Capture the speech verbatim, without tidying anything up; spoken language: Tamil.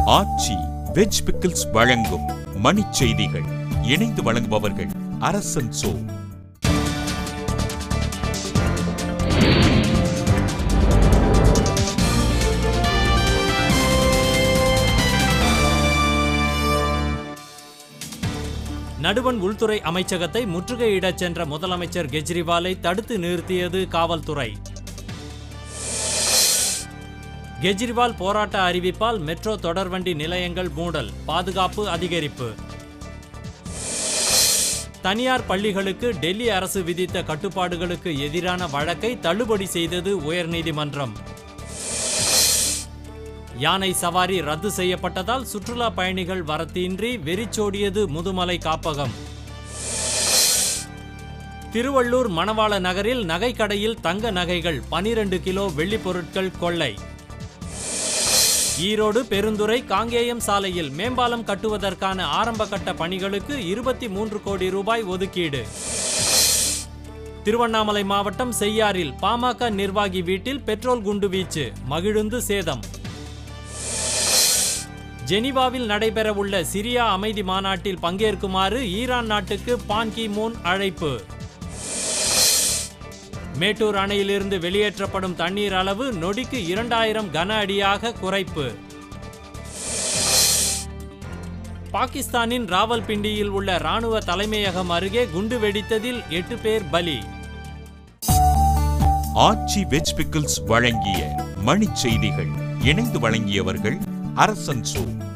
ஆச்சி வெஜ் பிக்கிள்ஸ் வழங்கும் மணிச் செய்திகள். இணைந்து வழங்குபவர்கள் அரசன் சோ. நடுவண் உள்துறை அமைச்சகத்தை முற்றுகையிடச் சென்ற முதலமைச்சர் கெஜ்ரிவாலை தடுத்து நிறுத்தியது காவல்துறை. கெஜ்ரிவால் போராட்ட அறிவிப்பால் மெட்ரோ தொடர்வண்டி நிலையங்கள் மூடல், பாதுகாப்பு அதிகரிப்பு. தனியார் பள்ளிகளுக்கு டெல்லி அரசு விதித்த கட்டுப்பாடுகளுக்கு எதிரான வழக்கை தள்ளுபடி செய்தது உயர்நீதிமன்றம். யானை சவாரி ரத்து செய்யப்பட்டதால் சுற்றுலா பயணிகள் வரத்தின்றி வெறிச்சோடியது முதுமலை காப்பகம். திருவள்ளூர் மணவாள நகரில் நகைக்கடையில் தங்க நகைகள் பனிரெண்டு கிலோ வெள்ளி பொருட்கள் கொள்ளை. ஈரோடு பெருந்துறை காங்கேயம் சாலையில் மேம்பாலம் கட்டுவதற்கான ஆரம்ப கட்ட பணிகளுக்கு இருபத்தி மூன்று கோடி ரூபாய் ஒதுக்கீடு. திருவண்ணாமலை மாவட்டம் செய்யாறில் பாமக நிர்வாகி வீட்டில் பெட்ரோல் குண்டு வீச்சு, மகிழுந்து சேதம். ஜெனீவாவில் நடைபெறவுள்ள சிரியா அமைதி மாநாட்டில் பங்கேற்குமாறு ஈரான் நாட்டுக்கு பான் கி மூன் அழைப்பு. மேட்டூர் அணையிலிருந்து வெளியேற்றப்படும் தண்ணீர் அளவு நொடிக்கு இரண்டாயிரம் கன அடியாக குறைப்பு. பாகிஸ்தானின் ராவல்பிண்டியில் உள்ள ராணுவ தலைமையகம் அருகே குண்டு வெடித்ததில் எட்டு பேர் பலி. ஆச்சி வெஜ் பிக்கிள்ஸ் வழங்கிய மணிச் செய்திகள். இணைந்து வழங்கியவர்கள் அரசன் சோ.